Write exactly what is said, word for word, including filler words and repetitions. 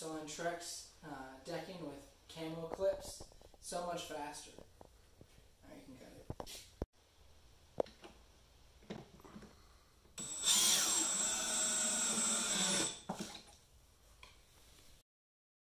So on Trex uh, decking with camo clips, so much faster. Alright, you can cut it.